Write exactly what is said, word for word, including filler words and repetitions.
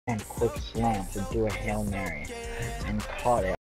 and quick slant to do a Hail Mary and caught it.